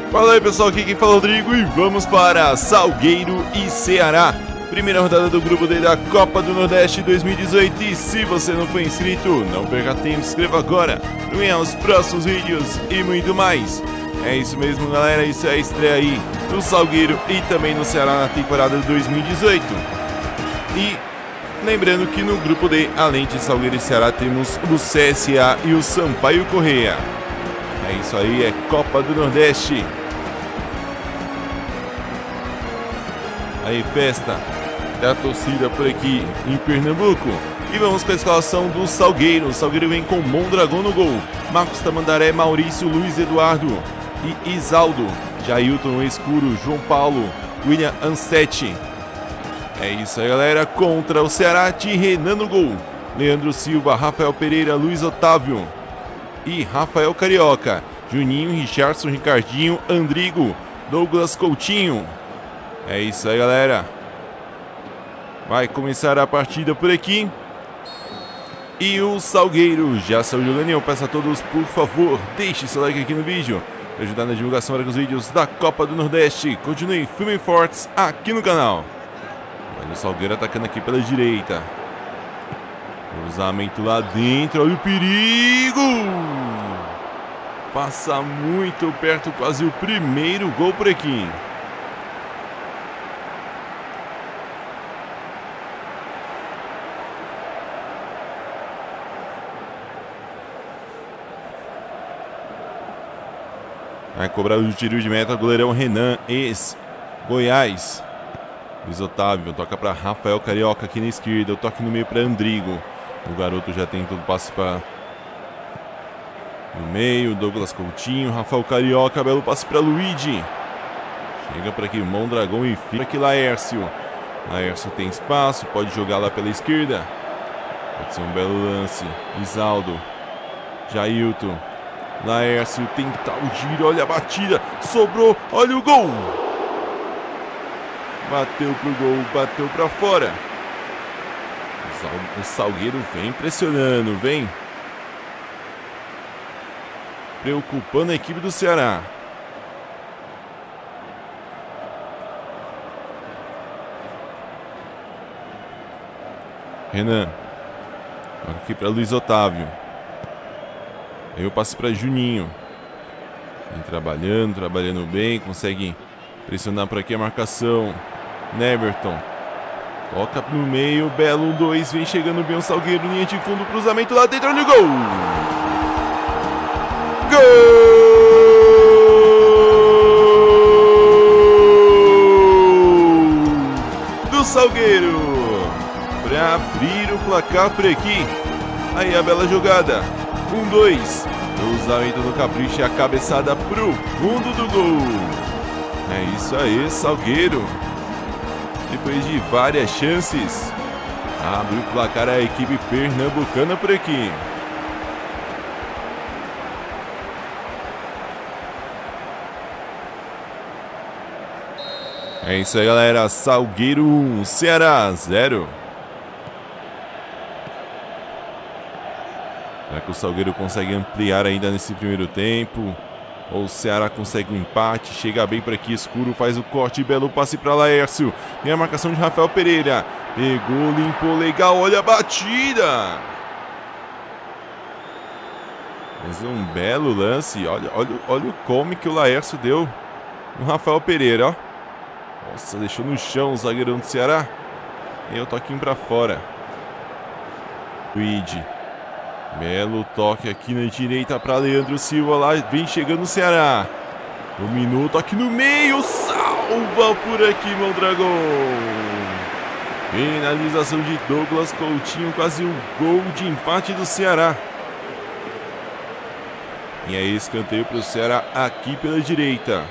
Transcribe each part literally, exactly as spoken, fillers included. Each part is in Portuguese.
Fala aí pessoal, aqui quem fala é o Rodrigo e vamos para Salgueiro e Ceará. Primeira rodada do grupo D da Copa do Nordeste dois mil e dezoito. E se você não for inscrito, não perca tempo, se inscreva agora para ganhar os próximos vídeos e muito mais. É isso mesmo galera, isso é a estreia aí do Salgueiro e também no Ceará na temporada dois mil e dezoito. E lembrando que no grupo D, além de Salgueiro e Ceará, temos o C S A e o Sampaio Corrêa. É isso aí, é Copa do Nordeste. Aí festa da torcida por aqui em Pernambuco. E vamos com a escalação do Salgueiro. O Salgueiro vem com Mondragão no gol, Marcos Tamandaré, Maurício, Luiz Eduardo e Isaldo, Jailton Escuro, João Paulo, William Ansetti. É isso aí galera, contra o Ceará de Renan no gol, Leandro Silva, Rafael Pereira, Luiz Otávio e Rafael Carioca, Juninho, Richardson, Ricardinho, Andrigo, Douglas Coutinho. É isso aí galera, vai começar a partida por aqui. E o Salgueiro já saiu jogando. Eu peço a todos, por favor, deixe seu like aqui no vídeo para ajudar na divulgação dos vídeos da Copa do Nordeste. Continue firme e fortes aqui no canal. Olha o Salgueiro atacando aqui pela direita, cruzamento lá dentro, olha o perigo, passa muito perto, quase o primeiro gol por aqui. Vai cobrar o tiro de meta, goleirão Renan, ex-Goiás. Luiz Otávio toca para Rafael Carioca aqui na esquerda, o toque no meio para Andrigo. O garoto já tem todo passe para no meio, Douglas Coutinho, Rafael Carioca, belo passe para Luigi. Chega por aqui Mondragão e fica aqui Laércio. Laércio tem espaço, pode jogar lá pela esquerda. Pode ser um belo lance. Isaldo, Jailton, Laércio tenta o giro, olha a batida, sobrou, olha o gol. Bateu pro gol, bateu pra fora. O Salgueiro vem pressionando, vem preocupando a equipe do Ceará. Renan, aqui para Luiz Otávio. Aí eu passo para Juninho. Vem trabalhando, trabalhando bem, consegue pressionar por aqui a marcação. Neverton toca no meio, belo um dois, vem chegando bem o Salgueiro, linha de fundo, cruzamento lá dentro, olha o gol! Gol do Salgueiro para abrir o placar por aqui. Aí a bela jogada, um dois, cruzamento do Capricho e a cabeçada pro fundo do gol. É isso aí, Salgueiro, depois de várias chances, abre o placar a equipe pernambucana por aqui. É isso aí galera, Salgueiro um, Ceará zero. Será que o Salgueiro consegue ampliar ainda nesse primeiro tempo? Ou o Ceará consegue um empate? Chega bem por aqui, Escuro faz o corte, belo passe para Laércio. Tem a marcação de Rafael Pereira. Pegou, limpou, legal, olha a batida. Mas é um belo lance, olha, olha, olha o come que o Laércio deu no Rafael Pereira, ó. Nossa, deixou no chão o zagueirão do Ceará. E o toquinho para fora. Luigi. Belo toque aqui na direita para Leandro Silva, lá vem chegando o Ceará. Um minuto aqui no meio, salva por aqui Mondragão. Finalização de Douglas Coutinho, quase um gol de empate do Ceará. E aí escanteio para o Ceará aqui pela direita.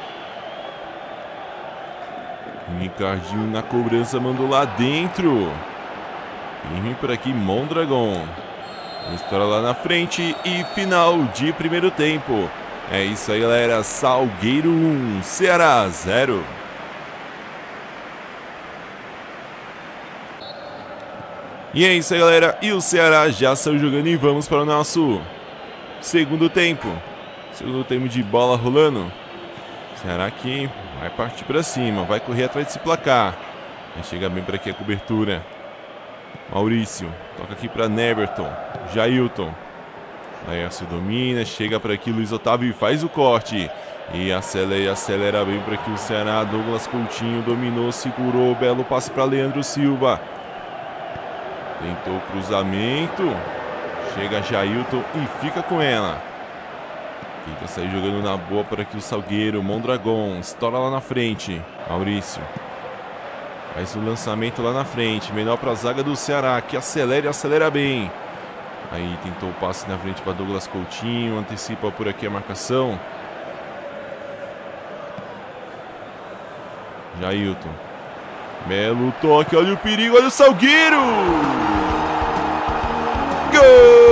Ricardinho na cobrança, mandou lá dentro. E vem por aqui Mondragão. Estoura lá na frente e final de primeiro tempo. É isso aí galera, Salgueiro um, Ceará zero. E é isso aí galera, e o Ceará já saiu jogando e vamos para o nosso segundo tempo. Segundo tempo de bola rolando. Ceará que vai partir para cima, vai correr atrás desse placar. Vai chegar bem por aqui a cobertura. Maurício, toca aqui para Neverton, Jailton. Laércio domina, chega por aqui Luiz Otávio e faz o corte. E acelera, acelera bem por aqui o Ceará. Douglas Coutinho dominou, segurou, belo passe para Leandro Silva. Tentou o cruzamento. Chega Jailton e fica com ela. Tenta sair jogando na boa por aqui o Salgueiro. Mondragon, estoura lá na frente. Maurício. Faz o lançamento lá na frente. Melhor para a zaga do Ceará, que acelera e acelera bem. Aí tentou o passe na frente para Douglas Coutinho. Antecipa por aqui a marcação. Jailton. Belo toque, olha o perigo, olha o Salgueiro! Gol!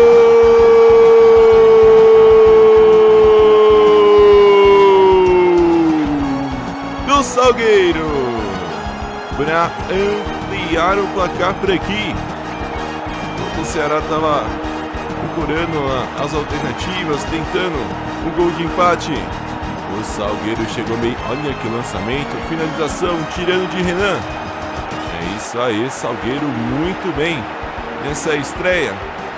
Do Salgueiro! Para ampliar o placar por aqui. Enquanto o Ceará estava procurando as alternativas, tentando o gol de empate. O Salgueiro chegou bem. Olha que lançamento, finalização, tirando de Renan. É isso aí, Salgueiro muito bem nessa estreia.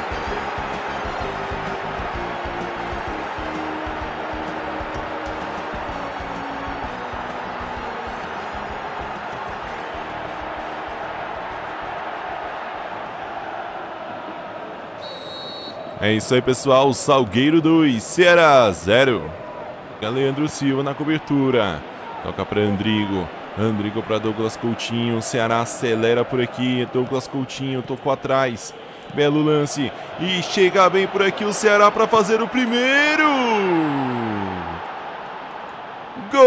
É isso aí, pessoal. Salgueiro dois, Ceará zero. Leandro Silva na cobertura. Toca para Andrigo. Andrigo para Douglas Coutinho. Ceará acelera por aqui. Douglas Coutinho tocou atrás. Belo lance. E chega bem por aqui o Ceará para fazer o primeiro. Gol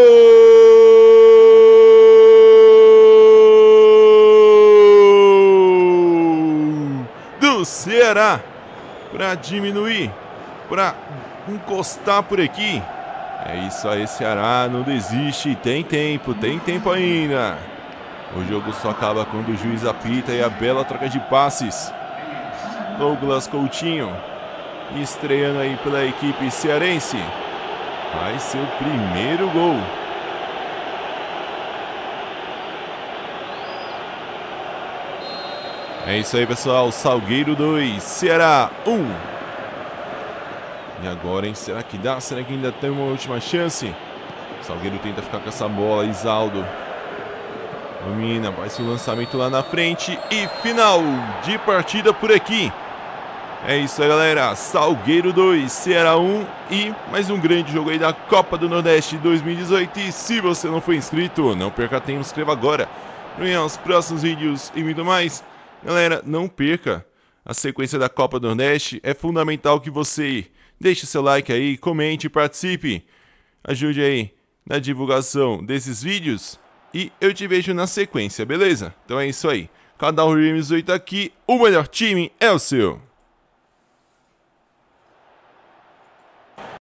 do Ceará. Para diminuir. Para encostar por aqui. É isso aí, Ceará, não desiste, tem tempo, tem tempo ainda. O jogo só acaba quando o juiz apita e a bela troca de passes. Douglas Coutinho, estreando aí pela equipe cearense. Vai ser o primeiro gol. É isso aí, pessoal, Salgueiro dois, Ceará um. E agora, hein? Será que dá? Será que ainda tem uma última chance? O Salgueiro tenta ficar com essa bola. Isaldo domina, vai se o lançamento lá na frente. E final de partida por aqui. É isso aí, galera. Salgueiro dois, Ceará um. E mais um grande jogo aí da Copa do Nordeste dois mil e dezoito. E se você não for inscrito, não perca tempo, se inscreva agora. Para ver os próximos vídeos e muito mais. Galera, não perca a sequência da Copa do Nordeste. É fundamental que você deixe seu like aí, comente, participe. Ajude aí na divulgação desses vídeos. E eu te vejo na sequência, beleza? Então é isso aí. Canal Realms oito aqui, o melhor time é o seu.